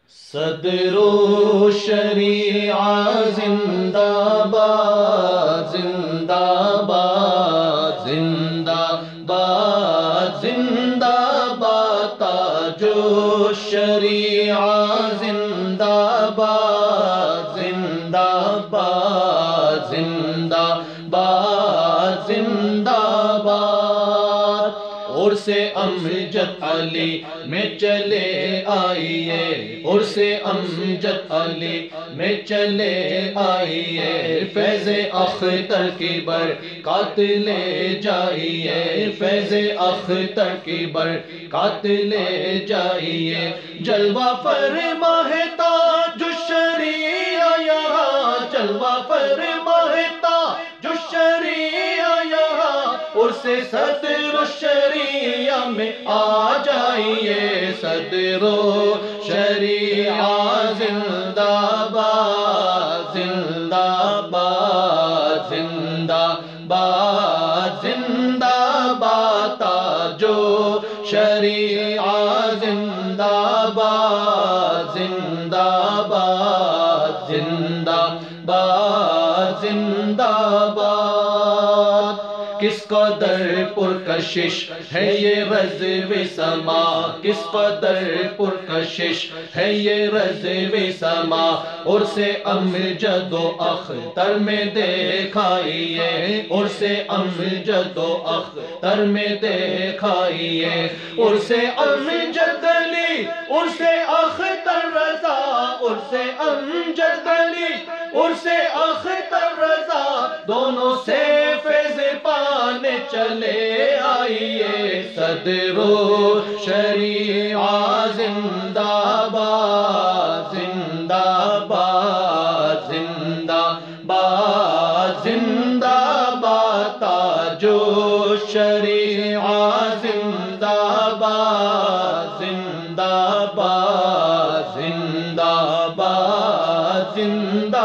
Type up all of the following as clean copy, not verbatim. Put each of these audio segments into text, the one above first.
صدر و شریعہ زندہ باد زندہ باد زندہ باد زندہ باد تاج و شریعہ زندہ باد زندہ باد زندہ باد زندہ باد عرس امجد علی میں چلے آئیے عرس امجد علی میں چلے آئیے فیض اختر کی برکات لے جائیے فیض اختر کی برکات لے جائیے جلوہ فرما ہے تاج الشریعہ یہاں جلوہ فرما ہے تاج الشریعہ یہاں عرس صدر الشریعہ میں آ جائیے صدر الشریعہ زندہ باد زندہ باد زندہ باد زندہ باد تاج الشریعہ زندہ باد زندہ باد زندہ باد زندہ باد کس قدر پرکشش ہے یہ رضو سما کس قدر پرکشش ہے یہ رضو سما عرس امجد و اختر میں دیکھائیے عرس امجد و اختر میں دیکھائیے عرس امجد علی عرس اختر رضا عرس امجد علی عرس اختر رضا دونوں سے فیض پانے چلے آئیے صدر الشریعہ زندہ باد زندہ باد زندہ باد زندہ باد تاج الشریعہ زندہ باد زندہ باد زندہ باد زندہ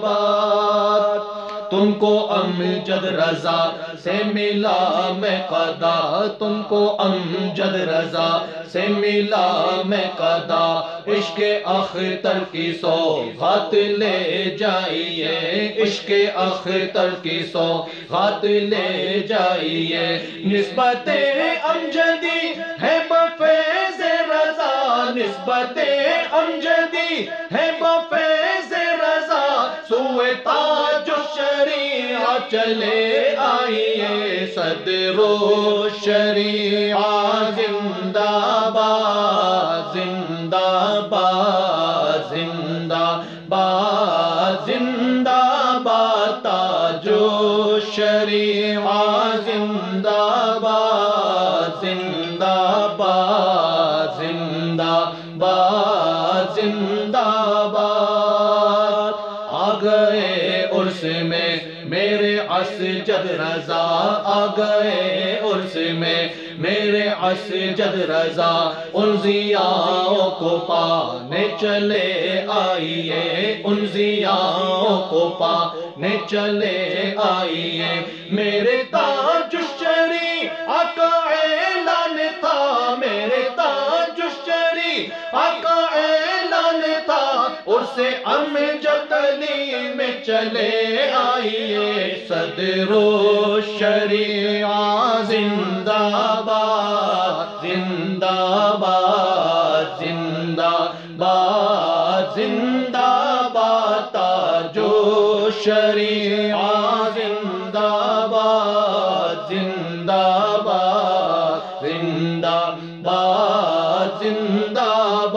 باد تم کو امجد رضا سے ملا میں قدا تم کو امجد رضا سے ملا میں قدا عشق اختر کی سوغات لے جائیے عشق اختر کی سوغات لے جائیے نسبت امجدی ہے بفیض رضا نسبت امجدی ہے بفیض رضا سوئے تاج الشریعہ چلے آئیے صدر الشریعہ زندہ باد زندہ باد زندہ باد زندہ باد تاج الشریعہ زندہ باد زندہ باد زندہ باد زندہ باد آ گئے عرس میں میرے اسجد رضا آ گئے عرس میں میرے اسجد رضا ان ضیاؤں کو پانے چلے آئیے ان ضیاؤں کو پانے چلے آئیے میرے تاج الشریعہ کا اعلان تھا میرے تاج الشریعہ کا اعلان تھا عرس امجد علی میں چلے آئیے صدر الشریعہ زندہ باد زندہ باد زندہ باد زندہ باد تاج الشریعہ زندہ باد زندہ باد زندہ باد زندہ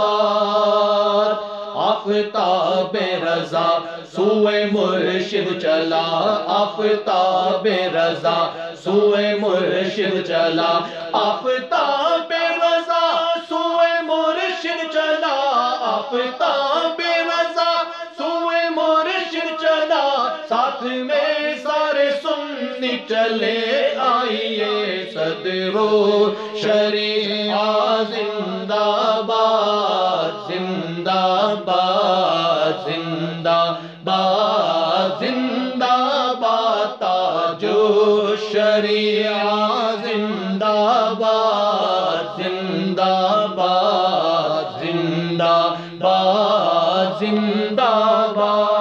باد آفتاب رضا سوئے مرشد چلا آفتاب رضا سوئے مرشد چلا آفتاب رضا سوئے مرشد چلا آفتاب رضا سوئے مرشد چلا ساتھ میں سارے سنی چلے آئیے صدر الشریعہ زندہ باد زندہ باد زندہ باد زندہ باد تاج الشریعہ زندہ باد زندہ باد زندہ باد زندہ باد